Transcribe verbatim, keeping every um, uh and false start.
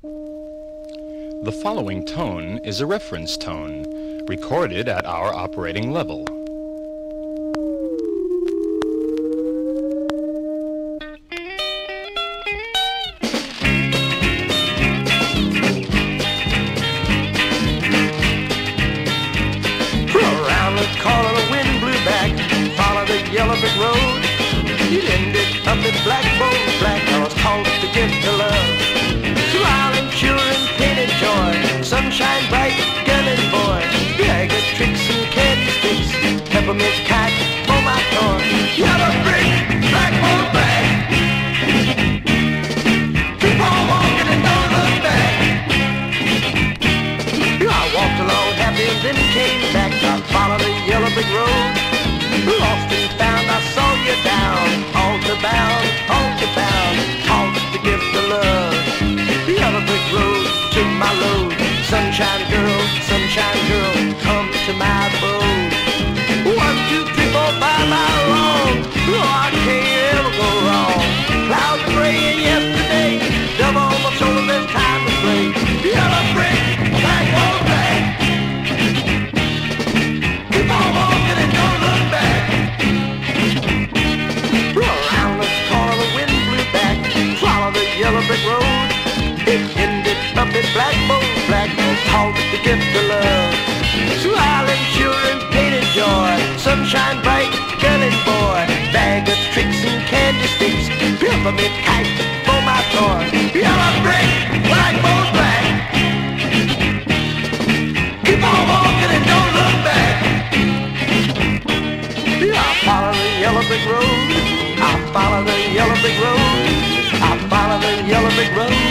The following tone is a reference tone, recorded at our operating level. Around the corner the wind blew back, followed the yellow brick road. It ended up in black bones, black doors called to give to love. Smiling children, painted joy, sunshine bright, gun and boy. Bag of tricks and candy sticks, peppermint kite for my toy. Yellow brick, black bone black. Keep on walking and don't look back. I walked along happy and then came back. I followed the yellow brick road. Lost and found, I saw you down. Altar bound, altar bound, altar to give the love. The yellow brick road took my load. Sunshine girl, sunshine girl, come to my abode. One, two, three, four, five, I'm wrong. Oh, I can't ever go wrong. Clouds are graying yesterday. Double on my shoulder, there's time to play. Yellow brick, black on black. Keep on walking and don't look back. Around the corner the wind blew back. Follow the yellow brick road. It ended up in black bones, black bones called the gift of love. Smiling children, painted joy, sunshine bright, gun and boy. Bag of tricks and candy sticks, peppermint kite for my toy. Yellow brick, black bones black. Keep on walking and don't look back. I follow the yellow brick road. I follow the yellow brick road. I follow the yellow brick road.